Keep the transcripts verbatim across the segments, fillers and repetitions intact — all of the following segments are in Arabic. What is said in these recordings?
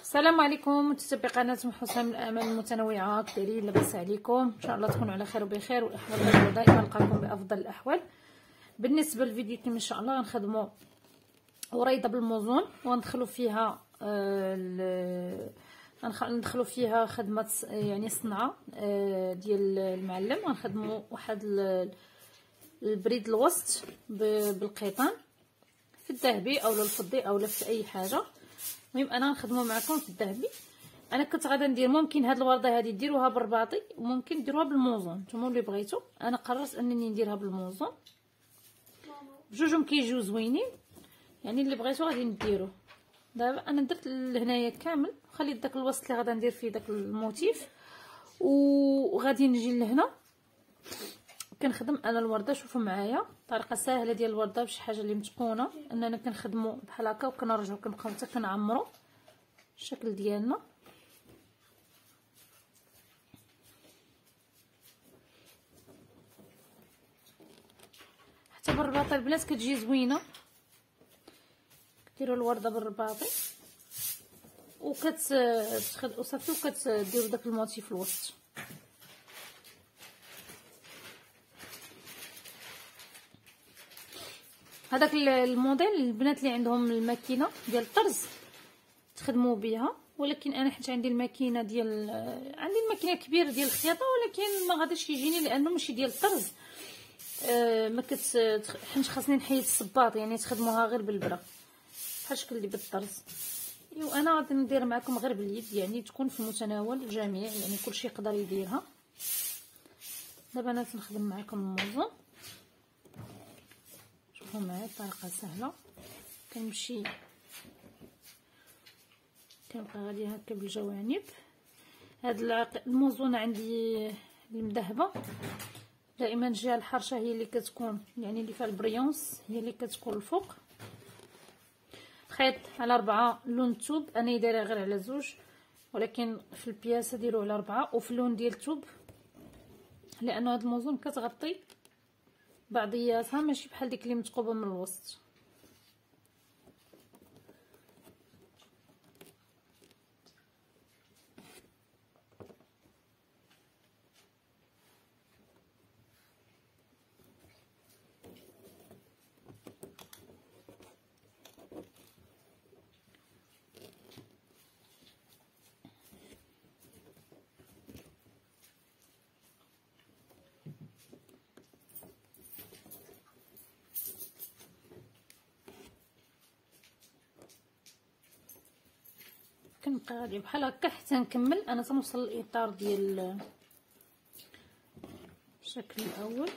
السلام عليكم متتبعي قناه حسام الامل المتنوعه. كدايرين؟ لاباس عليكم؟ ان شاء الله تكونوا على خير وبخير والاحوال دائما دائما نلقاكم بافضل الاحوال. بالنسبه للفيديو ان شاء الله غنخدموا وريضه بالموزون وندخلوا فيها آه ندخلوا فيها خدمه يعني صنعه آه ديال المعلم. غنخدموا واحد البريد الوسط بالقيطان في الذهبي او الفضي او في اي حاجه. المهم انا نخدموا معكم في الذهبي. انا كنت غادا ندير ممكن هاد الورده هذه ديروها بالرباطي وممكن ديروها بالموزون، نتوما اللي بغيتو. انا قررت انني نديرها بالموزون، بجوجهم كيجيو زوينين، يعني اللي بغيتو غادي نديروه. دابا انا درت لهنايا كامل وخليت داك الوسط اللي غادا ندير فيه داك الموتيف، وغادي نجي لهنا كنخدم انا الورده. شوفوا معايا طريقه سهله ديال الورده بشي حاجه اللي متقونه، اننا كنخدموا بحال هكا وكنرجعوا كنبقاو حتى كنعمروا الشكل ديالنا. حتى بالرباطه البنات كتجي زوينه، كديروا الورده بالرباطي وكت وصافي وكتديروا داك الموتيف في الوسط. هذاك الموديل البنات اللي عندهم الماكينه ديال الطرز تخدموا بها، ولكن انا حيت عندي الماكينه ديال عندي الماكينه كبيره ديال الخياطه، ولكن ما غاديش يجيني لانه ماشي ديال الطرز. أه ما كت حيت خاصني نحيد الصباط، يعني تخدموها غير بالبره بحال الشكل اللي بالطرز. ايوا انا غادي ندير معكم غير باليد، يعني تكون في متناول الجميع، يعني كلشي يقدر يديرها. دابا انا تنخدم معكم الموزون. شوفوا معايا طريقه سهله، كنمشي كنبقى غادي هكا بالجوانب. هاد الموزونه عندي المذهبه، دائما الجهه الحرشه هي اللي كتكون يعني اللي فيها البريونس هي اللي كتكون الفوق. خيط على أربعة، لون الثوب انا دايره غير على زوج، ولكن في البياسه ديروا على أربعة، وفي اللون ديال الثوب لانه هاد الموزون كتغطي بعضياتها ماشي بحال ديك اللي متقوبه من الوسط. كنبقى غادي بحال هكا حتى نكمل انا تنوصل الاطار ديال الشكل الاول.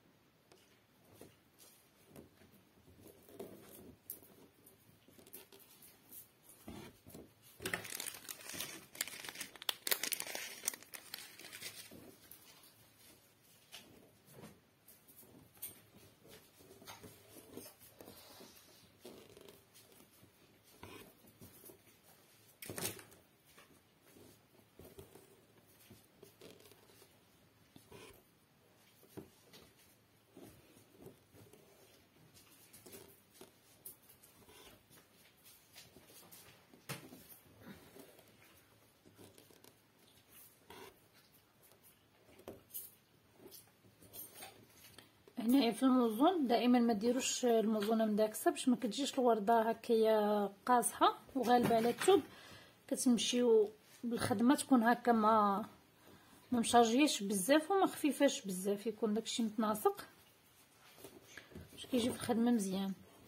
هنايا في الموزون دائما ما ديروش الموزونه مداكسه باش ما كتجيش الورده هكايا قاصحه وغالبه على الثوب. كتمشيو بالخدمه تكون هكا ما ما مشارجياش بزاف وما خفيفاش بزاف، يكون داكشي متناسق باش كيجي في الخدمه مزيان.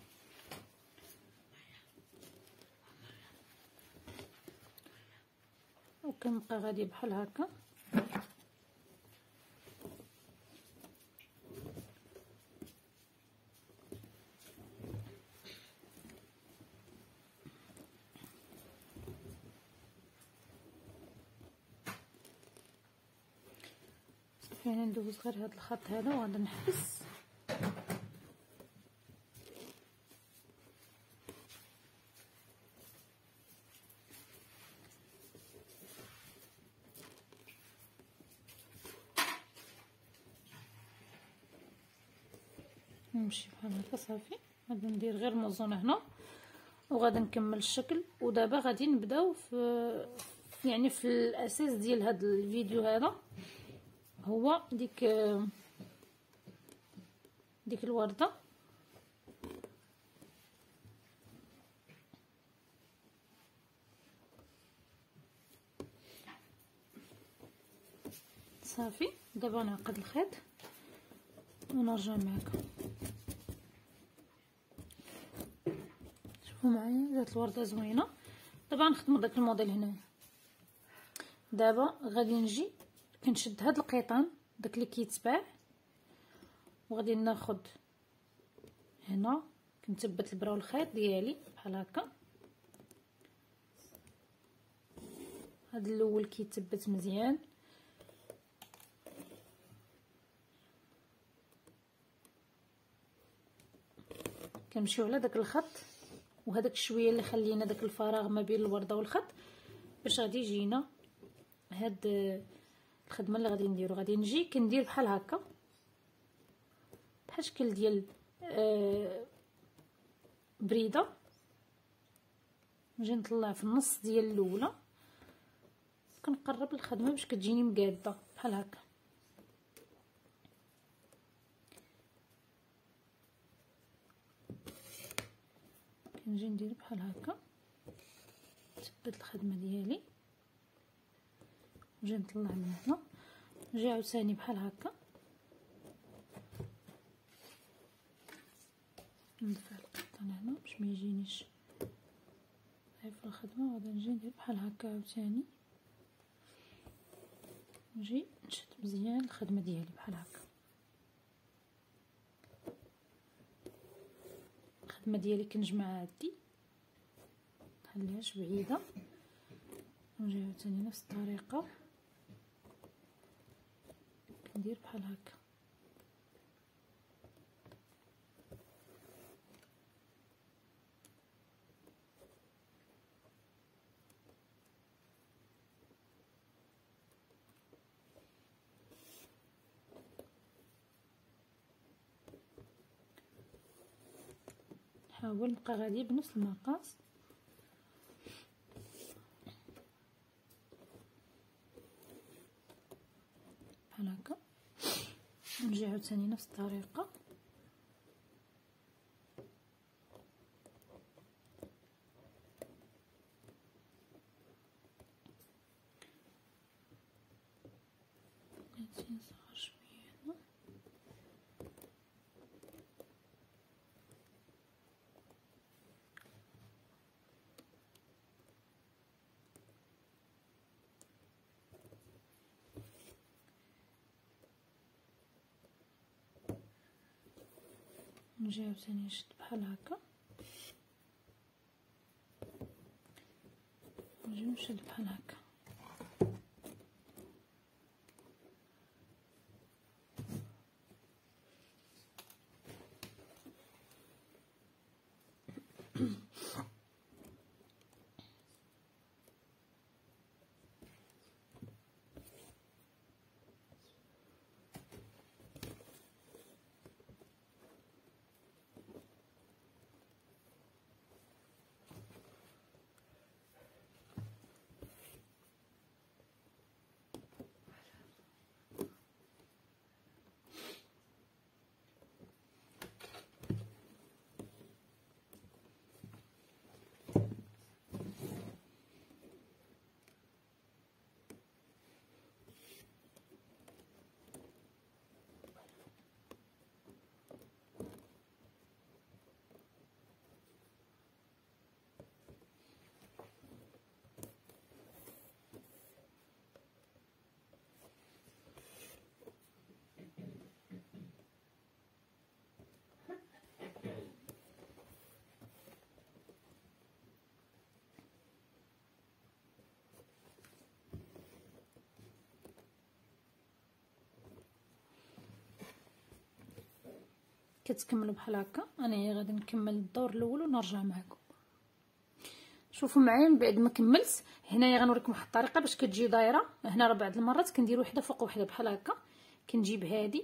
وكنبقى غادي بحال هكا يعني ندوز غير هذا الخط هذا وغادي نحبس. نمشي بحال هكا صافي. غادي ندير غير موزونه هنا وغادي نكمل الشكل. ودابا غادي نبداو في يعني في الاساس ديال هذا الفيديو هذا، هو ديك ديك الورده. صافي دابا نعقد الخيط ونرجع معكم. شوفوا معايا جات الورده زوينه. دابا نخدموا داك الموديل هنايا. دابا غادي نجي كنشد هاد القيطان داك اللي كيتباع، وغادي ناخد هنا كنثبت البرا والخيط ديالي بحال هكا. هاد الاول كيتثبت مزيان، كنمشيو على داك الخط، وهذاك الشويه اللي خلينا داك الفراغ ما بين الورده والخط باش غادي يجينا هاد الخدمه اللي غادي نديرو. غادي نجي كندير بحال هكا، بحال شكل ديال آه بريده، نجي نطلع في النص ديال الاولى، كنقرب الخدمه باش كتجيني مقاده بحال هكا. كنجي ندير بحال هكا، نثبت الخدمه ديالي، نجي نطلع من هنا، نجي عاوتاني بحال هكا ندفع القطان هنا باش ما يجينيش ضعيف الخدمه. وغادي نجي ندير بحال هكا عاوتاني، نجي نشد مزيان الخدمه ديالي بحال هكا. الخدمه ديالي كنجمعها عندي، نخليهاش بعيده، نجي عاوتاني نفس الطريقه ندير بحال هكا. نحاول نبقى غادي بنفس المقاس بحال هكا، نجي عاوتاني نفس الطريقه نجي عاوتاني نشد بحال هكا، نجي نشد بحال هكا. كتكملوا بحال هكا. انا غادي نكمل الدور الاول ونرجع معكم. شوفوا معايا من بعد ما كملت هنايا غنوريكم واحد الطريقه باش كتجي دايره. هنا راه بعض المرات كندير وحده فوق وحده بحال هكا، كنجيب هادي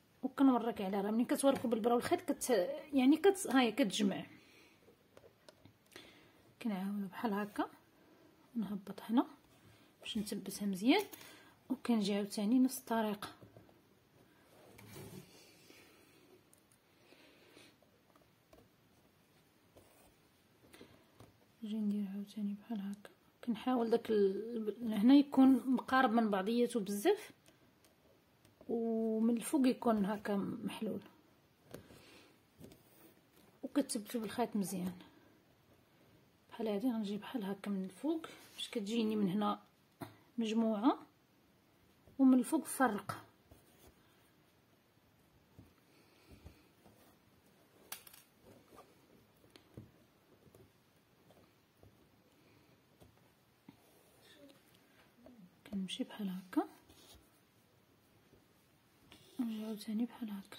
وكنوريك عليها. راه ملي كتوركوا بالبرا والخيط كت يعني كت هاهي كتجمع. كنعاودو بحال هكا نهبط هنا باش نثبتها مزيان، وكنجي عاوتاني نفس الطريقه نجي ندير عاوتاني بحال هكا. كنحاول داك ال... هنا يكون مقارب من بعضياته بزاف، ومن الفوق يكون هكا محلول، وكتثبتو بالخيط مزيان بحال هادي. غنجي بحال هكا من الفوق باش كتجيني من هنا مجموعه، ومن الفوق فرقه. كنمشي بحال هكا نجي عاوتاني بحال هكا.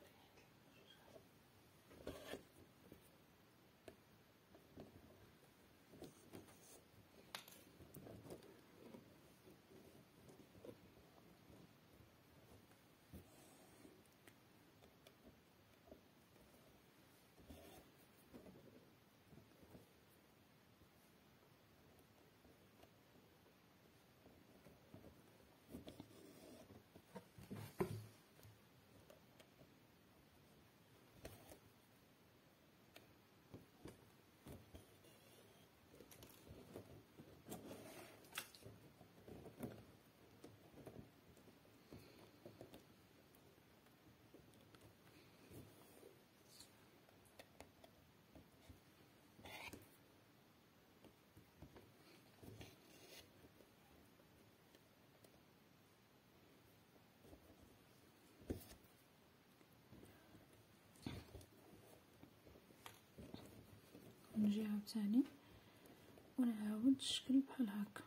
نجي عاوتاني ونعاود الشكل بحال هكا.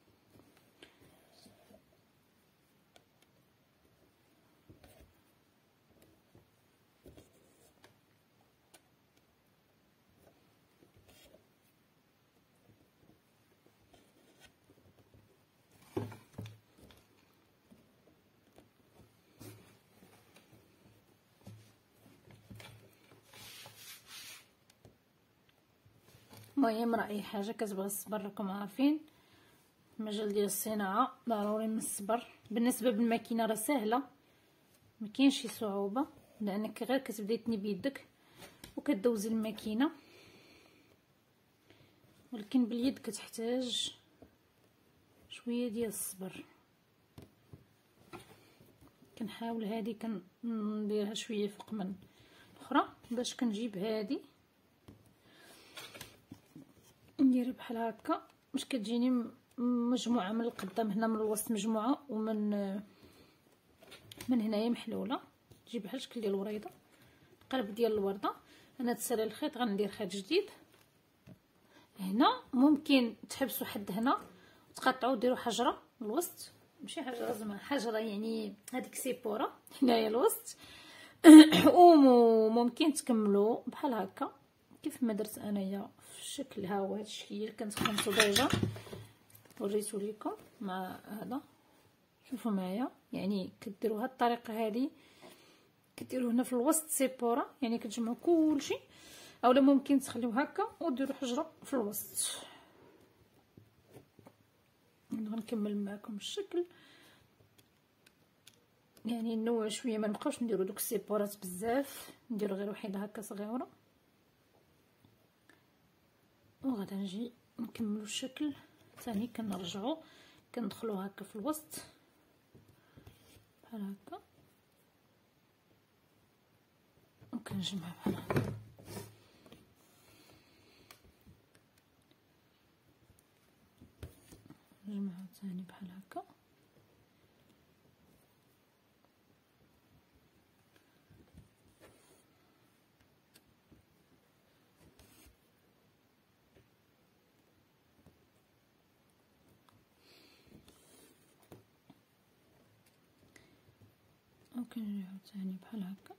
المهم راه اي حاجه كتبغي الصبر، راكم عارفين المجال ديال الصناعه ضروري من الصبر. بالنسبه بالماكينه راه سهله، ما كاينش شي صعوبه، لانك غير كتبداي تني بيدك وكدوزي الماكينه، ولكن باليد كتحتاج شويه ديال الصبر. كنحاول هذه كنديرها شويه فوق من الاخرى باش كنجيب هذه نديرها بحال هكا باش كتجيني مجموعه من القدام هنا، من الوسط مجموعه، ومن من هنايا محلوله، تجي بحال الشكل ديال الوريضه، القلب ديال الورده. انا تسالي الخيط غندير خيط جديد هنا. ممكن تحبسوا حد هنا وتقطعوا ديروا حجره الوسط، ماشي حجره زعما حجره يعني هذيك سيبوره هنايا الوسط. وممكن تكملوا بحال هكا كيف ما درت انايا في الشكل. ها هو هذا الشكل اللي كنت خدمته ديجا وريتو لكم مع هذا. شوفوا معايا يعني كديروا هاد الطريقه هذه، كديروا هنا في الوسط سيبوره، يعني كتجمعوا كلشي، اولا ممكن تخليو هكا وديروا حجره في الوسط. غنكمل معكم الشكل، يعني نوع شويه، ما نبقاوش نديروا دوك السيبورات بزاف، نديروا غير وحده هكا صغيره، وغادا نجي نكملوا الشكل ثاني. كنرجعوا كندخلوا هكا في الوسط بحال هكا، وكنجمع بحال هكا. نجمعها ثاني بحال هكا. وكنرجعو ثاني بحال هكا.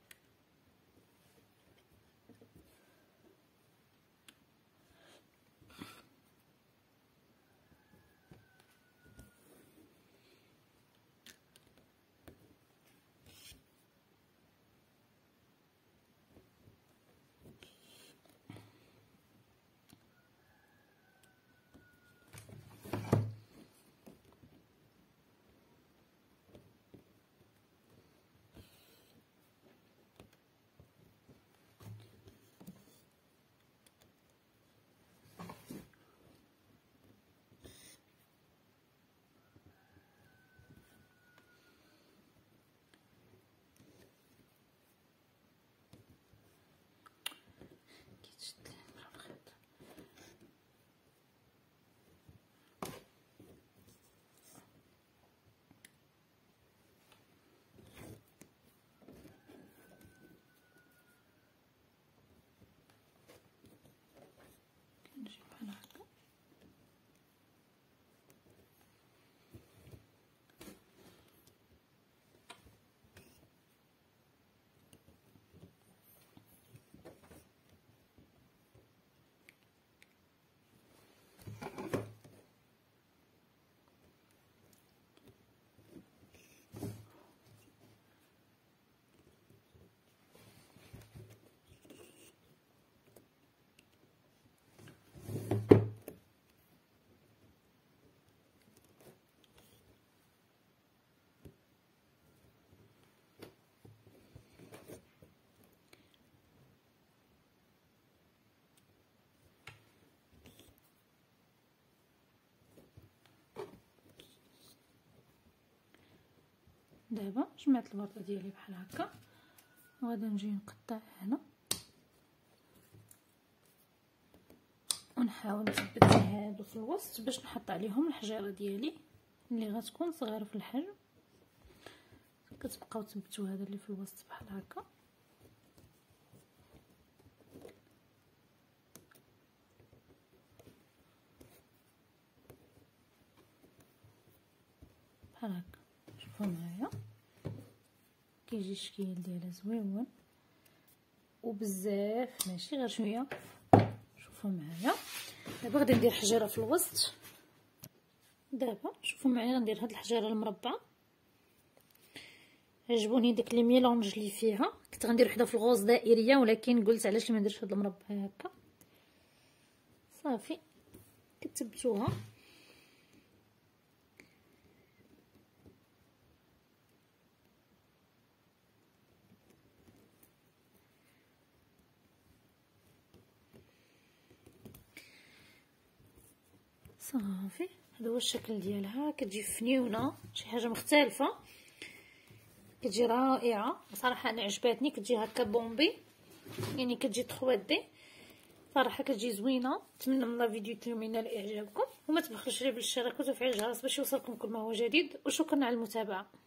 دابا جمعت البرطه ديالي بحال هكا، وغادي نجي نقطع هنا ونحاول نثبت هادو في الوسط باش نحط عليهم الحجيره ديالي اللي غتكون صغيره في الحجم. كتبقاو تثبتوا هذا اللي في الوسط بحال هكا. بحال هكا شوفوا معايا كيجي الشكل ديالها زويون وبزاف ماشي غير شويه. شوفوا معايا دابا غادي ندير حجيره في الوسط. دابا شوفوا معايا غندير هاد الحجيره المربعه. عجبوني داك لي ميلونج اللي فيها، كنت غندير وحده في الغوز دائريه ولكن قلت علاش ما نديرش هاد المربع هكا. صافي كتثبتوها صافي. هذا هو الشكل ديالها، كتجي فنيونه شي حاجه مختلفه، كتجي رائعه صراحه. انا عجباتني، كتجي هكا بومبي يعني كتجي ثلاثة دي صراحه، كتجي زوينه. نتمنى من الفيديو اليوم ينال اعجابكم، وما تبخلوش عليه بالاشتراك وتفعيل الجرس باش يوصلكم كل ما هو جديد، وشكرا على المتابعه.